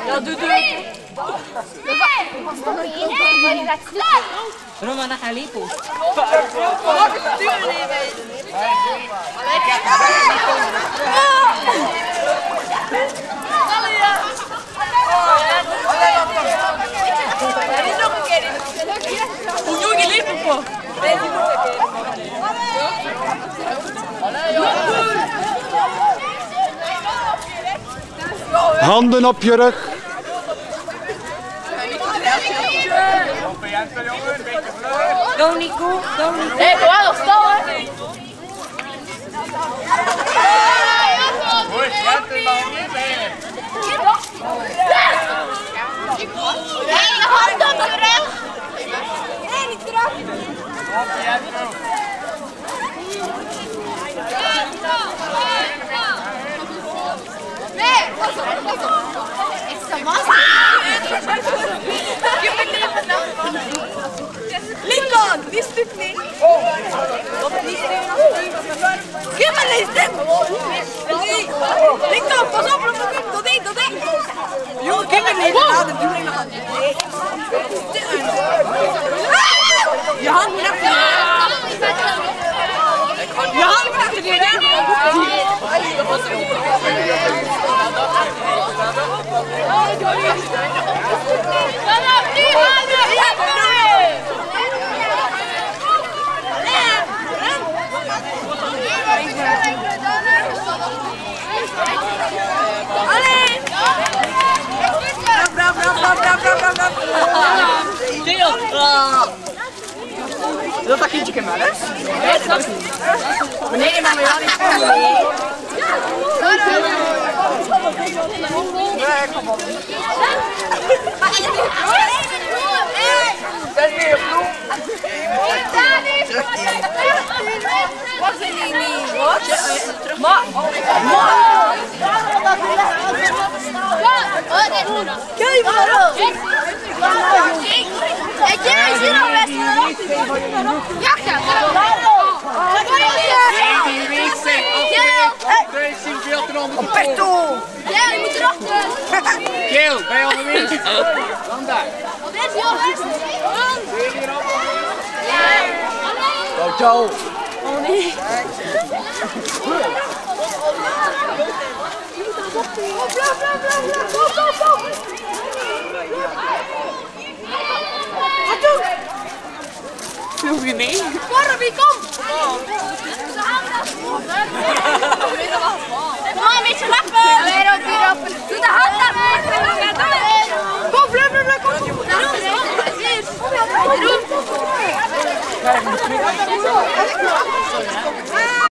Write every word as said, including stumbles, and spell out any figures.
Ja, doe, doe. Roma na Halipo. Hoe jong je liep op? Handen op je rug. Go Nico, go Nico. Hé, kom aan, stal hè. Goed, je hebt er nog niet mee. Nee, de hand op de rug. Nee, niet terug. Op, je hebt er ook. Nee, pas op, pas op. Is de massa? Je moet even naar. Lincoln, die stuurt niet. Geef me deze stem. Lincoln, pas op, dat één, dat één. Jongen, geef me deze aan, dat doe ik nog. Je hand moet even. Je hand moet even die rem. Dat dat kindje kan maar, hè? Nee, dat is niet. Nee, maar we gaan niet spelen. Nee, kom op. Dat is weer vloek. Wat zijn die niet? Wat? Maar, kijk maar op! Ik ken je nog best wel. Ja, ja. Die week zijn op de zien veel te onder de petto! Ja, je moet erachter. Keel, ben je onderweg? Dan daar. Dit is heel best. Ciao, ciao. Oh nee. Doe je mee? Barbie, kom! Kom, een beetje lappen! Weer op, weer op! Doe de hand naar kom, blub, blub, blub, kom! Jeroen! Jeroen!